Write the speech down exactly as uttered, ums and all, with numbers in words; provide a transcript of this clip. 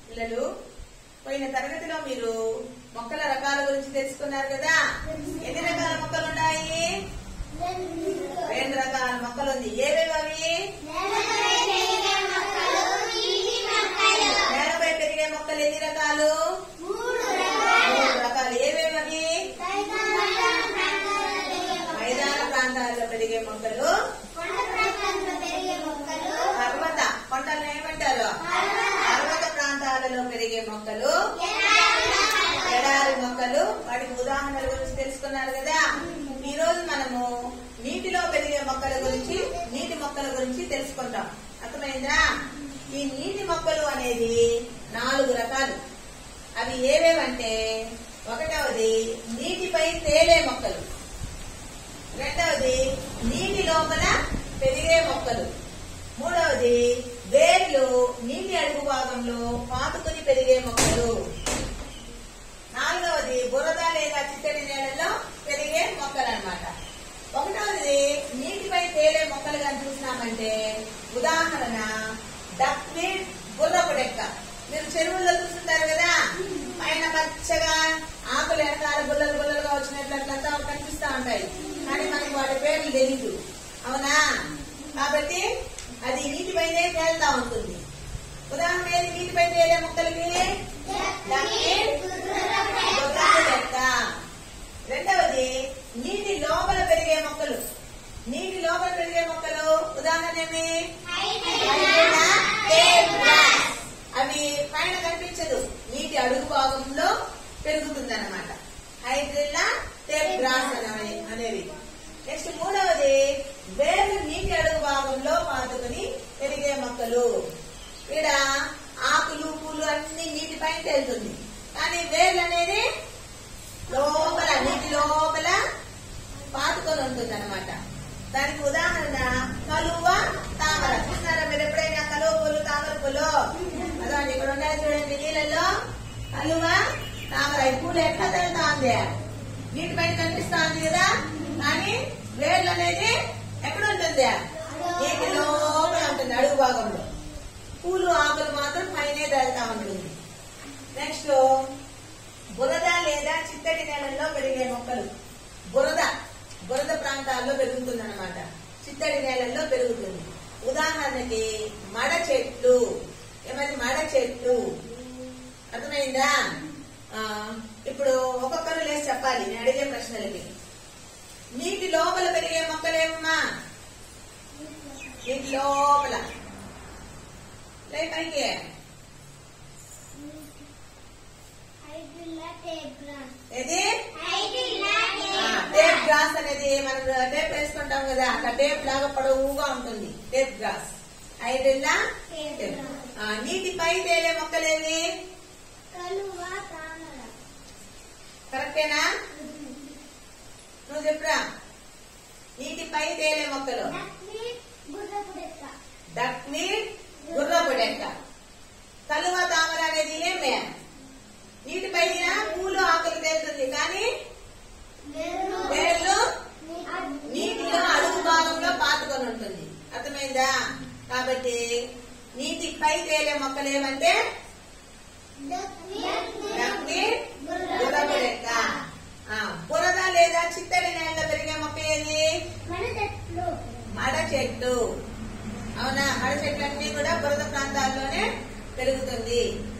పిల్లలు, పోయిన తరగతిలో మీరు మొక్కల రకాల గురించి తెలుసుకున్నారు కదా. ఎన్ని రకాల మొక్కలు ఉన్నాయి? రెండు రకాల మొక్కలు ఉంది. ఏవేవి అవి? నేలపై పెరిగే మొక్కలు ఎన్ని రకాలు? మూడు రకాలు. ఏవేవి అవి? మైదాన ప్రాంతాల్లో పెరిగే మొక్కలు, పర్వత కొండలను ఏమంటారు? పర్వత ప్రాంతాలలో పెరిగే మొక్కలు, ఎడారి మొక్కలు. వాటికి ఉదాహరణల గురించి తెలుసుకున్నారు కదా. ఈ రోజు మనము నీటిలో పెరిగే మొక్కల గురించి, నీటి మొక్కల గురించి తెలుసుకుంటాం. అర్థమైందా? ఈ నీటి మొక్కలు అనేది నాలుగు రకాలు. అవి ఏవేవంటే, ఒకటవది నీటిపై తేలే మొక్కలు, రెండవది నీటి లోపల పెరిగే మొక్కలు, మూడవది వేర్లు నీటి అడుగు భాగంలో పాతుకుని పెరిగే మొక్కలు, నాలుగవది బురద లేదా చిత్తడి నేలలో పెరిగే మొక్కలు అన్నమాట. ఒకటవది నీటిపై తేలే మొక్కలుగా చూసినామంటే, ఉదాహరణ డక్వీడ్, గుర్రపు డెక్క. మీరు చెరువుల్లో చూస్తుంటారు కదా, పైన పచ్చగా ఆకులు వెనకాల గుల్లలు గుల్లలుగా వచ్చినట్లు అట్లంతా కనిపిస్తా ఉంటాయి, కానీ మనకి వాటి పేర్లు తెలీదు. అవునా? కాబట్టి అది నీటిపైనే తేలుతా ఉంటుంది. ఉదాహరణ ఏది నీటిపై తేలే మొక్కలకి? రెండవది నీటి లోపల పెరిగే మొక్కలు. నీటి లోపల పెరిగే మొక్కలు ఉదాహరణ ఏమి? అవి పైన కనిపించదు, నీటి అడుగు భాగంలో పెరుగుతుంది అన్నమాట. హైడ్రిల్లా టేప్ గ్రాస్ అనేవి. నెక్స్ట్ మూడవది వేర్లు నీటి అడుగు భాగంలో పాతుకుని పెరిగే మొక్కలు. ఇక్కడ ఆకులు పూలు అన్ని నీటి పైన తేలుతుంది, కానీ వేర్లు అనేది లోపల నీటి లోపల పాతుకొని ఉంటుంది అన్నమాట. దానికి ఉదాహరణ కలువ, తామర. చూస్తున్నారా మీరు ఎప్పుడైనా కలువ పూలు, తామర పూలు? అదండి ఇక్కడ ఉన్నాయి చూడండి, నీళ్ళల్లో కలువ, తామర. ఈ పూలు ఎట్లా తేలుతా ఉంది? నీటి పైన కనిపిస్తా ఉంది కదా, కానీ వేర్లు అనేది ఎక్కడ ఉంటుంది? నీటి లోపల ఉంటుంది, అడుగు భాగంలో. పూలు, ఆకులు మాత్రం పైనే తేలుతా ఉంటుంది. నెక్స్ట్ బురద లేదా చిత్తడి నేలల్లో పెరిగే మొక్కలు. బురద బురద ప్రాంతాల్లో పెరుగుతుంది అన్నమాట, చిత్తడి నేలల్లో పెరుగుతుంది. ఉదాహరణకి మడ చెట్లు. ఏమది? మడ చెట్లు. అర్థమైందా? ఇప్పుడు ఒక్కొక్కరు లేచి చెప్పాలి నేను అడిగే ప్రశ్నలకి. నీటి లోపల పెరిగే మొక్కలేమమ్మా? నీటి లోపల లే పైకి. ఏది? టేప్ గ్రాస్ అనేది మనం టేప్ వేసుకుంటాం కదా, అట్లా టేప్ లాగా పొడవుగా ఉంటుంది టేప్ గ్రాస్. Hydrilla tape. నీటిపై తేలే మొక్కలేవి? కరెక్టేనా? నువ్వు చెప్పురా. నీటిపై తేలే మొక్కలు డక్వీడ్, గుర్రపు డెక్క. కలువ, తామర అనేది ఏమే? నీటిపై పూలు, ఆకులు తేలుతుంది, కానీ వేర్లు నీటిలో అడుగు భాగంలో పాతుకొని ఉంటుంది. అర్థమైందా? కాబట్టి నీటిపై తేలే మొక్కలు ఏమంటే డక్వీడ్, గుర్రపు డెక్క. బురద లేదా చిత్తడి నేలలో పెరిగే మొక్క ఏది? మడ చెట్టు. అవునా? మడ చెట్లన్నీ కూడా బురద ప్రాంతాల్లోనే పెరుగుతుంది.